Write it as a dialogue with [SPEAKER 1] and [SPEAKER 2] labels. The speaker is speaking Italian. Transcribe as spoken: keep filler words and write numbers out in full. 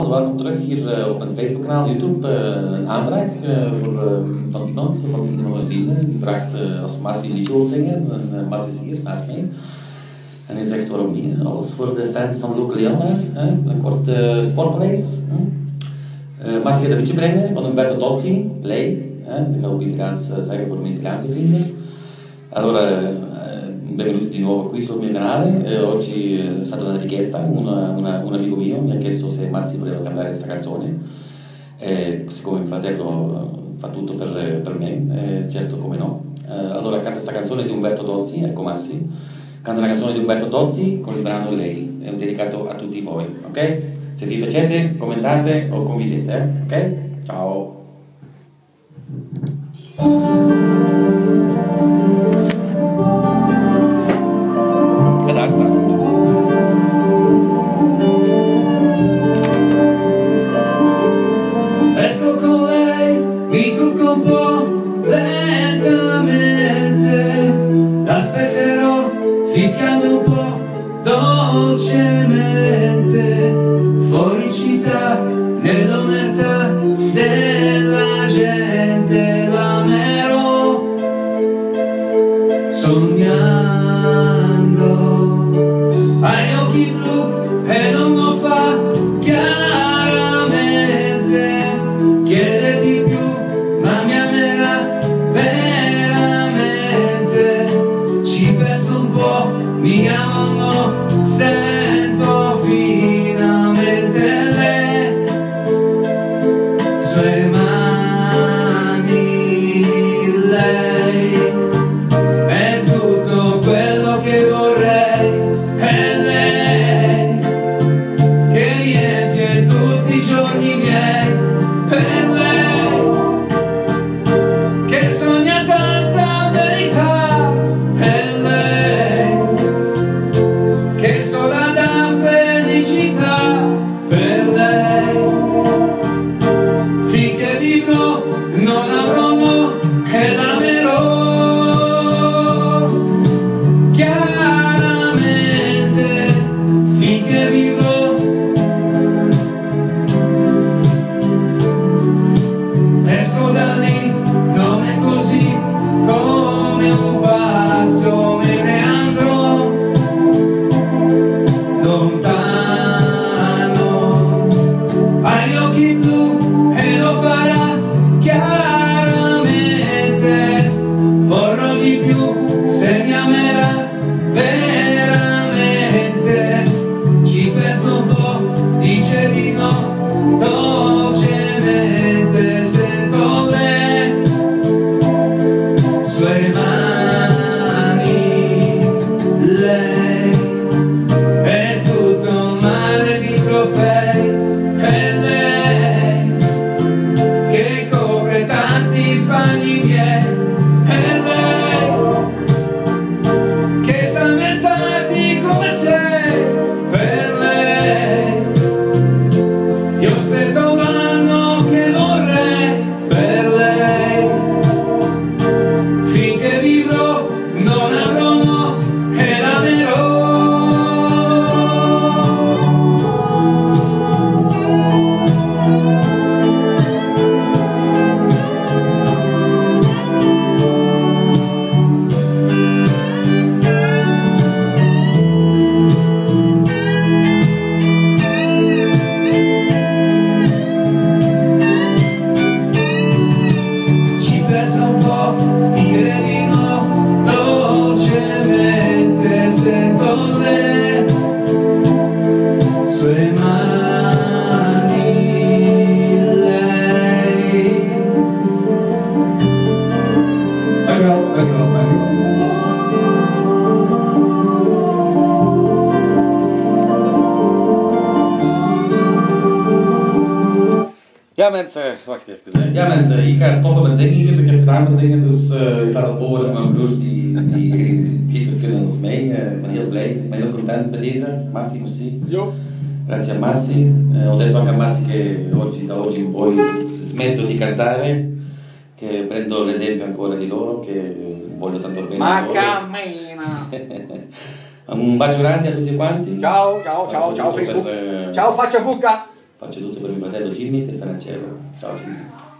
[SPEAKER 1] allemaal, welkom terug hier uh, op mijn Facebook-kanaal, YouTube. Uh, een aanvraag uh, voor, uh, van iemand, van een van mijn vrienden. Die vraagt uh, als Massi een liedje wil zingen. En uh, Massi is hier naast mij. En hij zegt waarom niet. Hè? Alles voor de fans van Luca Leon. Hè? Een kort uh, sportpaleis. Uh, Massi gaat een liedje brengen van Umberto Tozzi, Lei. Hè? Dat ga ik ook Italiaans uh, zeggen voor mijn Italiaanse vrienden. Allora, benvenuti di nuovo qui sul mio canale. Eh, oggi è stata una richiesta, una, una, un amico mio mi ha chiesto se Massi voleva cantare questa canzone. Eh, siccome mio fratello fa tutto per, per me, eh, certo come no. Eh, allora canta questa canzone di Umberto Tozzi, ecco Massi. Canta la canzone di Umberto Tozzi con il brano Lei, è dedicato a tutti voi, ok? Se vi piacete, commentate o condividete, eh? Ok? Ciao! Daar staan.
[SPEAKER 2] Esco con lei, mi trucco un po' lentamente, l'aspetterò fischiando un po' dolcemente, fuori città, nell'omertà della gente, l'amerò sognando. Hai occhi blu e non lo fa chiaramente, chiede di più ma mi amerà veramente, ci penso un po', mi ama o no, sento finalmente le sue mani, lei è tutto quello che vorrei.
[SPEAKER 1] Ja mensen, wacht even. Ja mensen, ik ga stoppen met zingen hier. Ik heb gedaan met zingen, dus uh, ik laat het over aan mijn broers die, die Pieter kunnen als mij. Uh, ik ben heel blij, ik ben heel content bij deze. Massi, merci.
[SPEAKER 3] Io.
[SPEAKER 1] Grazie a Massi. Uh, ho detto anche a Massi che oggi, da oggi in poi smetto di cantare, che prendo l'esempio ancora di loro, che voglio tanto bene.
[SPEAKER 3] Ma cammina!
[SPEAKER 1] Un bacio grande a tutti quanti.
[SPEAKER 3] Ciao, ciao, ciao, ciao Facebook.
[SPEAKER 1] Per, uh...
[SPEAKER 3] Ciao faccia buca!
[SPEAKER 1] Faccio tutto per mio fratello Jimmy che sta nel cielo. Ciao Jimmy.